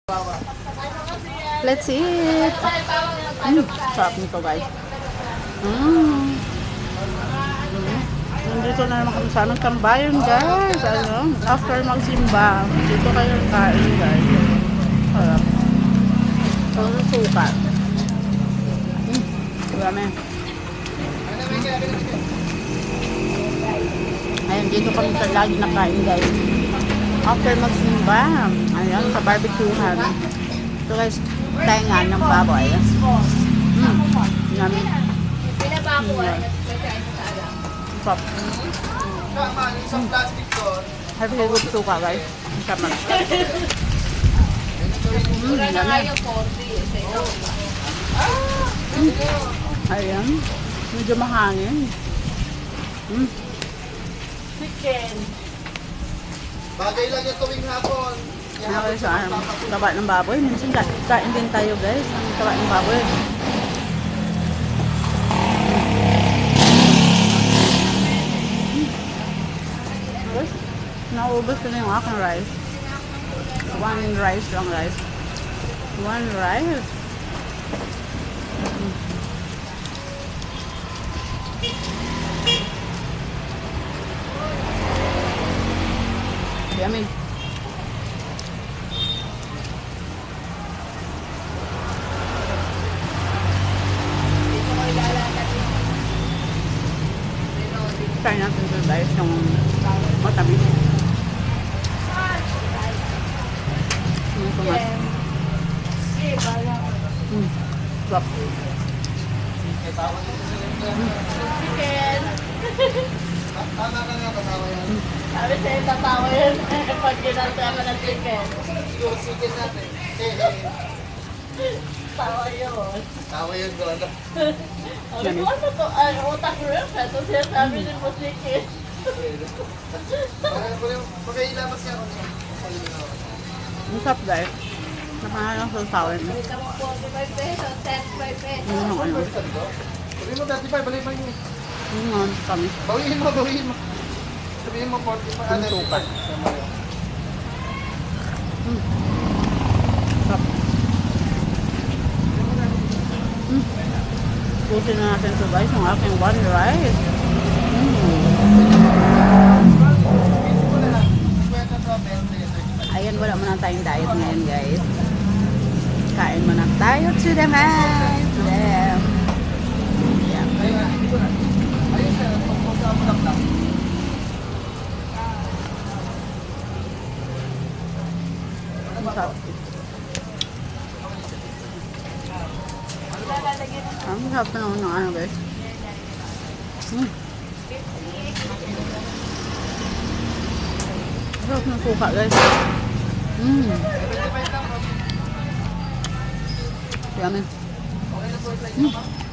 Let's eat. Sarap nito guys. Nandito na naman kami sa aming tambayan guys. Ano? After magsimba, dito kayo kain guys. Sarap. So, suka. Marami. Ayun, dito kami sa lagi na kain guys. After magsimba, ayan, sa barbecuehan. So guys, tayo nga ng baboy. Yummy. Stop. Have a good suka guys. Sama. Ayan. Medyo mahangin. Chicken. Bagay lang yung tuwing hapon. Okay, so taba ng baboy. Minsan kain din tayo guys. Ang taba ng baboy. Naubos ko na yung aking rice. One rice lang rice. One rice. Yummy. Try natin ito guys, yung matamis. Yung tumas. Swap. Chicken. Tama ka nga, tatawa yan. Sabi sa'yo, tatawa yun. Pag ginasa ka ng chicken. Yung chicken natin. Tawa yun. Tawa yun doon. Sabi ko, ano to? Ay, utak mo yun. Ito siya sabi din mo chicken. Pagkailamas yan. Ang sarap guys. Nakahalang sa sawin. Ito mo 45 pesos, 10 pesos. Ano? Sabihin mo 35, balik mo yun. Kami. Bawiin mo, bawiin mo. Sabihin mo 45. Ang sukat. Sarap. Pusin na natin ito guys, yung aking one rice. Ayan, wala muna tayong diet ngayon guys. Kain muna tayo to the max. Yeah. Ang sarap na naman ng ano guys. Sarap ng suka guys. Yummy.